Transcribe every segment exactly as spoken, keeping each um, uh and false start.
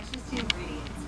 freshest ingredients.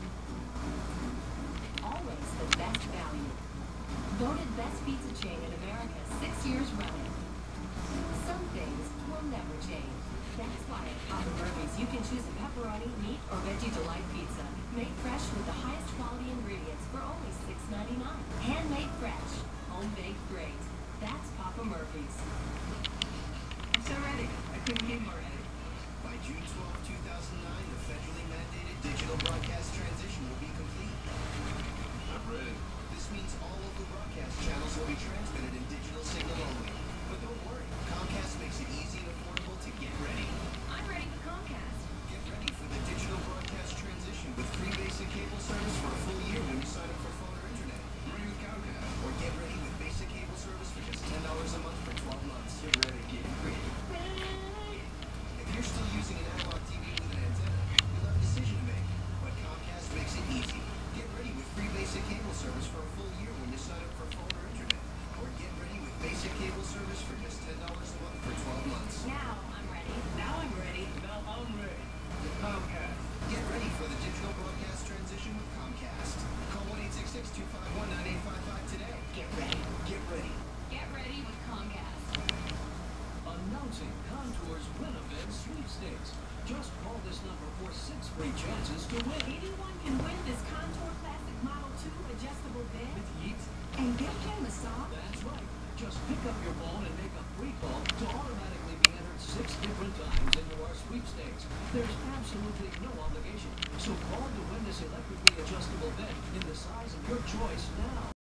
Always the best value. Voted best pizza chain in America six years running. Some things will never change. That's why at Papa Murphy's you can choose a pepperoni, meat, or veggie delight pizza. Made fresh with the highest quality ingredients for only six ninety-nine. Handmade fresh. Home baked great. That's Papa Murphy's. I'm so ready. I couldn't be more ready. By June twelfth, two thousand nine, the federally mandated digital broadcast transition will be complete. I'm ready. This means all local broadcast channels will be transmitted in digital signal only. But don't worry, Comcast makes it easy and affordable to get ready. I'm ready for Comcast. Get ready for the digital broadcast transition with free basic cable service for a full year when you sign up for phone or internet. Ready with Comcast. Or get ready with basic cable service for just ten dollars a month for twelve months. Get ready, get ready. If you're still using an analog T V with an antenna, you'll have a decision to make. But Comcast makes it easy. Get ready with free basic cable service for a full year when you sign up for phone or internet. Or get ready with basic cable service for just ten dollars a month for twelve months. Now I'm ready. Now I'm ready. Now I'm ready. With Comcast. Get ready for the digital broadcast transition with Comcast. Call one eight six six, two five one, nine eight five five today. Get ready. Get ready. Get ready with Comcast. Announcing Contour's Win Event Sweepstakes. Just call this number for six free chances to win. Anyone can win this Contour Classic Model two adjustable bed With Yeet. and get a massage. That's right. Just pick up your phone and make a free call to automatically be entered six different times into our sweepstakes. There's absolutely no obligation. So call to win this electrically adjustable bed in the size of your choice now.